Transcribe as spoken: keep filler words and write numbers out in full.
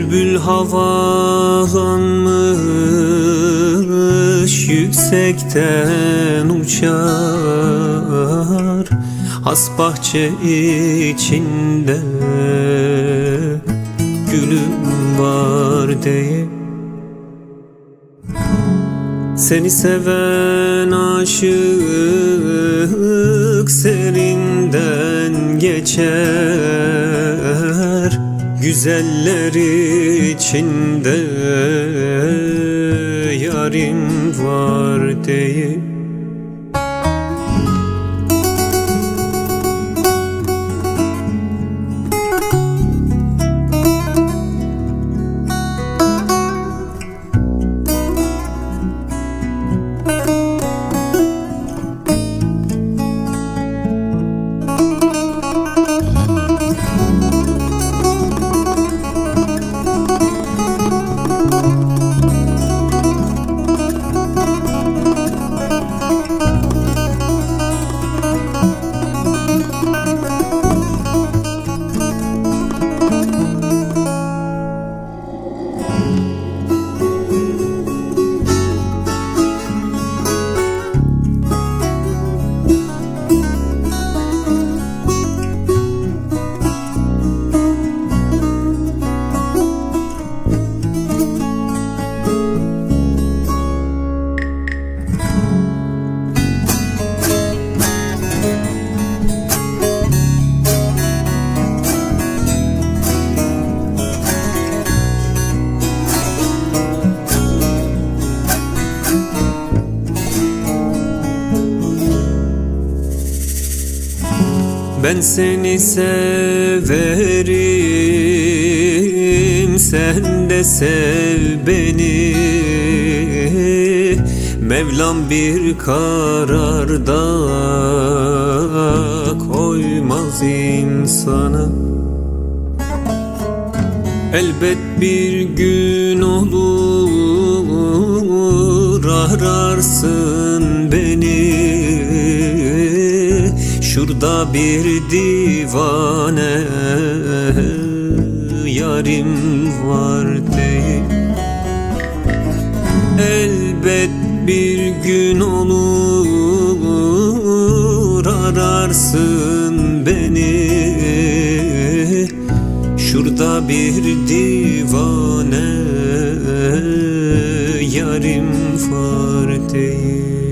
Bülbül havalanmış, yüksekten uçar, has bahçe içinde gülüm var diye. Seni seven aşık serinden geçer, güzeller içinde yarim var diye. Ben seni severim, sen de sev beni. Mevlam bir kararda koymaz insana. Elbet bir gün olur, ararsın beni. Şurada bir divane yarim var diye. Elbet bir gün olur, ararsın beni. Şurada bir divane yarim var diye.